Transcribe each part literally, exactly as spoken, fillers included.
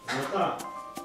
No tak.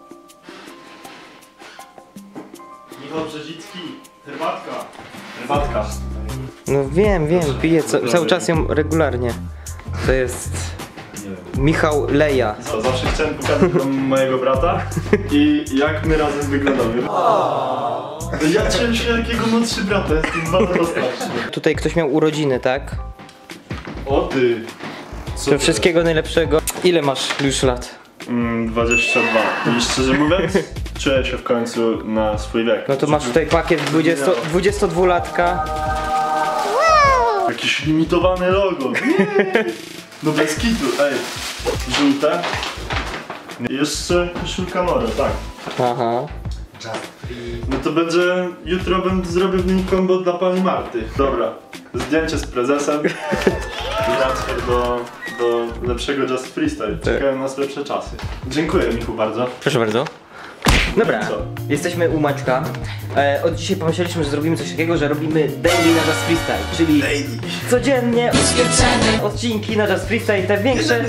Michał Brzezicki, herbatka. Herbatka. No wiem, wiem, piję ca cały czas ją regularnie. To jest Michał Leja. Co, zawsze chciałem pokazać wam mojego brata i jak my razem wyglądamy. Ja czułem się jakiego młodszy brata, jestem dwa lata starszy. Tutaj ktoś miał urodziny, tak? O ty! Co To wszystkiego najlepszego. Ile masz już lat? Mm, dwadzieścia dwa. I szczerze mówiąc, czuję się w końcu na swój wiek. No to masz tutaj pakiet dwudziestodwulatka. Jakieś limitowane logo. No bez kitu, ej. Żółte. I jeszcze koszulka Moro, tak. Aha. No to będzie, jutro będę zrobił w nim kombo dla pani Marty. Dobra, zdjęcie z prezesem i transfer do, do lepszego Just Freestyle. Czekają nas lepsze czasy. Dziękuję, Michu, bardzo. Proszę bardzo. Dobra, Co? jesteśmy u Maćka. E, od dzisiaj pomyśleliśmy, że zrobimy coś takiego, że robimy daily na Just Freestyle, czyli daily. Codziennie odcinki na Just Freestyle, te większe.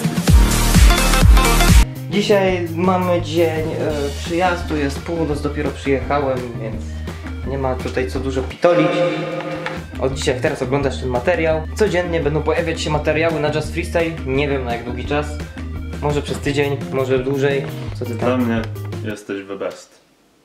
Dzisiaj mamy dzień e, przyjazdu, jest północ, dopiero przyjechałem, więc nie ma tutaj co dużo pitolić. Od dzisiaj, jak teraz oglądasz ten materiał, codziennie będą pojawiać się materiały na Just Freestyle, nie wiem na jak długi czas. Może przez tydzień, może dłużej. Co ty Dla tam? mnie jesteś the best.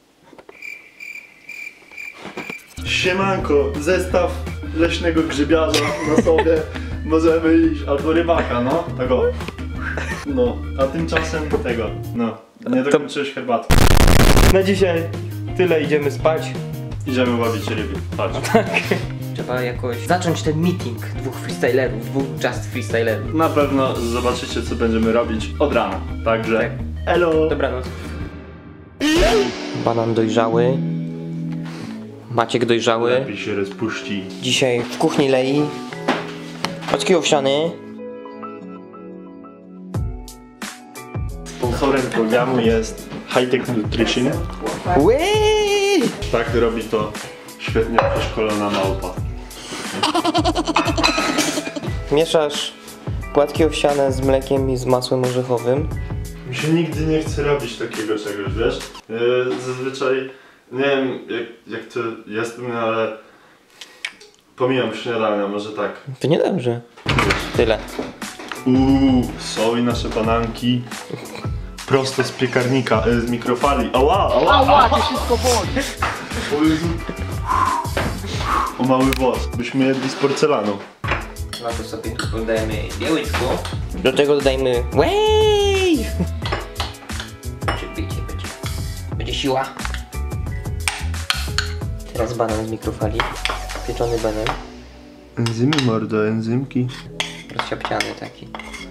Siemanko, zestaw leśnego grzybiarza na sobie. Możemy iść, albo rybaka, no, tego. No, a tymczasem tego, no, nie dokończyłeś herbatki. Na dzisiaj tyle, idziemy spać. Idziemy łowić ryby, patrz. Trzeba jakoś zacząć ten meeting dwóch freestylerów, dwóch Just Freestylerów. Na pewno zobaczycie, co będziemy robić od rana, także Tak. elo! Dobranoc. Banan dojrzały. Maciek dojrzały. Lepiej się rozpuści. Dzisiaj w kuchni Lei płatki owsiane. Sponsorem programu jest High Tech Nutrition. Łeee! Tak robi to świetnie przeszkolona małpa. Mieszasz płatki owsiane z mlekiem i z masłem orzechowym. Mi się nigdy nie chce robić takiego czegoś, wiesz? Yy, zazwyczaj, nie wiem jak, jak to jest u mnie, ale pomijam śniadania, może tak. To niedobrze. Tyle. Uuu, są i nasze bananki. Prosto z piekarnika, y, z mikrofali. Ała, ała, ała, to wszystko boli. O Jezu. O mały włos, byśmy jedli z porcelanu. No to sobie tu dodajemy białyczko. Do tego dodajmy whey! Będzie, będzie, będzie. Będzie siła. Teraz banan z mikrofali. Pieczony banan. Enzymy, mordo, enzymki. Rozsiapciany taki.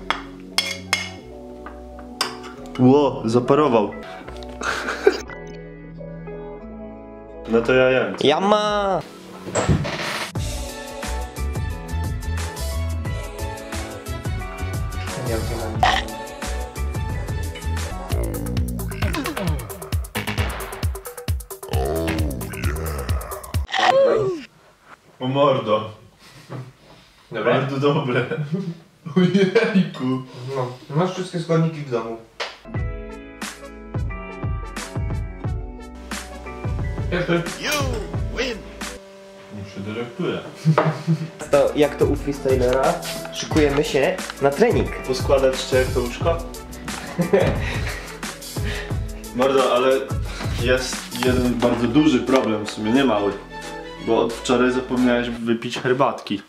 Ło, zaparował. No to ja jem. Jama! O mordo. Dobre? Bardzo dobre. Ojejku. No, masz wszystkie składniki w domu. Jak to? Już się dyrektuję. To jak to u freestylera, szykujemy się na trening. Poskładać cię jak to łóżko? Mordo, ale jest jeden bardzo duży problem, w sumie nie mały. Bo od wczoraj zapomniałeś wypić herbatki.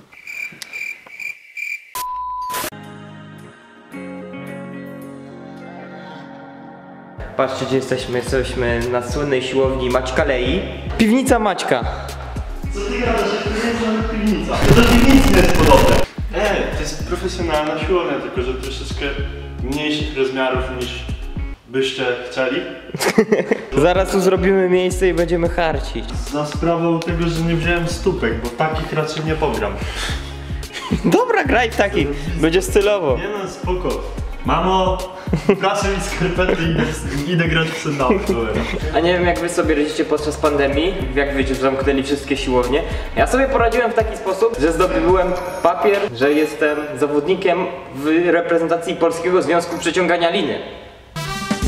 Patrzcie gdzie jesteśmy, jesteśmy na słynnej siłowni Maćka Lei. Piwnica Maćka. Co ty gadasz, że to nie jest nawet piwnica? To do piwnicy nie jest podobne. Ej, to jest profesjonalna siłownia, tylko że troszeczkę mniejszych rozmiarów niż byście chcieli. Zaraz tu zrobimy miejsce i będziemy harcić. Za sprawą tego, że nie wziąłem stópek, bo takich raczej nie pogram. Dobra, graj w takich, będzie stylowo. Nie no, spoko. Mamo, proszę mi skarpety i idę, idę grać w sandałę. A nie wiem jak wy sobie radzicie podczas pandemii, jak wiecie, że zamknęli wszystkie siłownie. Ja sobie poradziłem w taki sposób, że zdobyłem papier, że jestem zawodnikiem w reprezentacji Polskiego Związku Przeciągania Liny.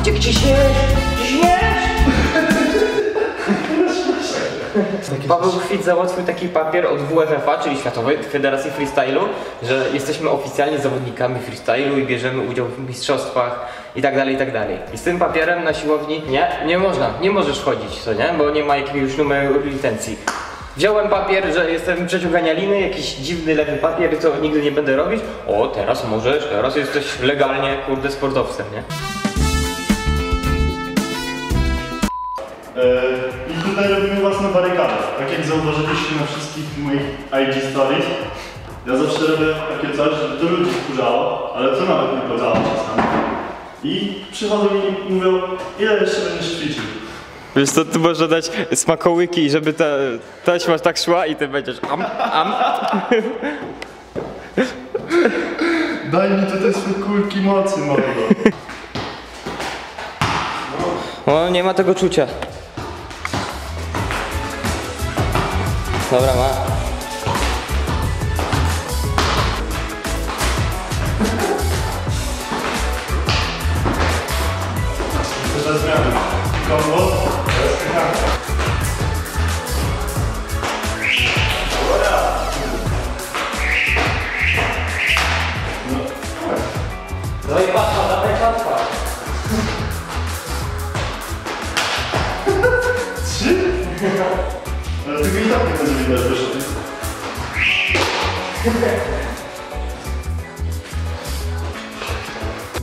Maciek, ciśniesz! Ciśniesz! Paweł Chwit załatwił taki papier od W F F a, czyli Światowej Federacji Freestylu, że jesteśmy oficjalnie zawodnikami freestylu i bierzemy udział w mistrzostwach i tak dalej, i tak dalej. I z tym papierem na siłowni nie, nie można, nie możesz chodzić, co nie? Bo nie ma jakiegoś numeru licencji. Wziąłem papier, że jestem przeciągania liny, jakiś dziwny lewy papier, co nigdy nie będę robić. O, teraz możesz, teraz jesteś legalnie, kurde, sportowcem, nie? I tutaj robimy własną barykadę. Tak jak zauważyliście na wszystkich moich I G stories, ja zawsze robię takie coś, żeby to ludzi wkurzało, ale to nawet nie podziała czasami. I przychodzą i mówią, ile jeszcze będziesz ćwiczył? Wiesz co, tu można dać smakołyki, żeby ta taśma tak szła i ty będziesz am, am. Daj mi tutaj swoje kulki mocy, mordo. O, nie ma tego czucia. Dobra, ma. To jest zmiana. Kombo, to jest kanka. No i patrz, dawaj patrz. Trzy? Ale tego i tak nie będzie widać, wiesz o tym.